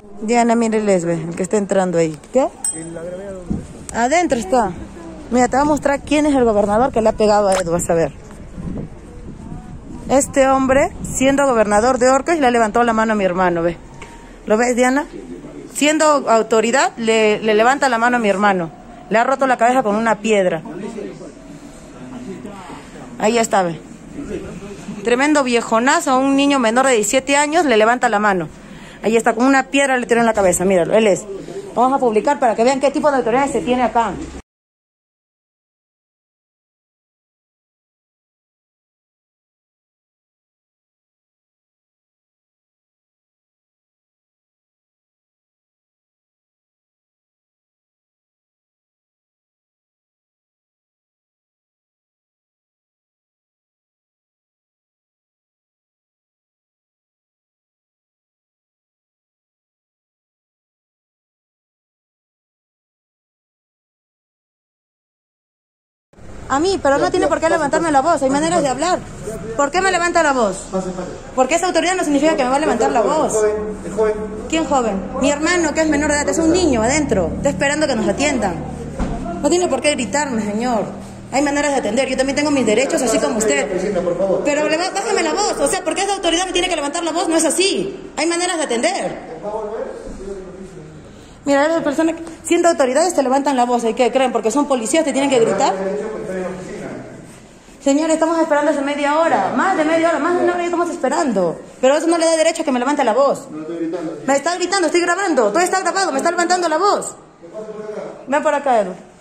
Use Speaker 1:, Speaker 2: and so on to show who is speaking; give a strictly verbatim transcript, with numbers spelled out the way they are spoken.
Speaker 1: Diana, mire Lesbe, el que está entrando ahí. ¿Qué? Adentro está. Mira, te voy a mostrar quién es el gobernador que le ha pegado a Edu, vas a ver. Este hombre, siendo gobernador de Orcas, le levantó la mano a mi hermano, ¿ves? ¿Lo ves, Diana? Siendo autoridad, le, le levanta la mano a mi hermano. Le ha roto la cabeza con una piedra. Ahí está, ¿ves? Tremendo viejonazo a un niño menor de diecisiete años, le levanta la mano. Ahí está, con una piedra le tiró en la cabeza, míralo, él es. Vamos a publicar para que vean qué tipo de autoridades se tiene acá. A mí, pero no tiene por qué levantarme la voz, hay maneras de hablar. ¿Por qué me levanta la voz? Porque esa autoridad no significa que me va a levantar la voz. ¿Quién joven? Mi hermano, que es menor de edad, es un niño adentro, está esperando que nos atiendan. No tiene por qué gritarme, señor. Hay maneras de atender, yo también tengo mis derechos, así como usted. Pero bájame la voz, o sea, ¿por qué esa autoridad me tiene que levantar la voz? No es así. Hay maneras de atender. Mira, las personas, siendo autoridades, te levantan la voz. ¿Y qué creen? Porque son policías, te tienen que gritar. Señor, estamos esperando hace media hora. Más de media hora, más de una hora ya estamos esperando. Pero eso no le da derecho a que me levante la voz. No estoy gritando. Me está gritando, estoy grabando. Todo está grabado, me está levantando la voz. Ven por acá, Edu.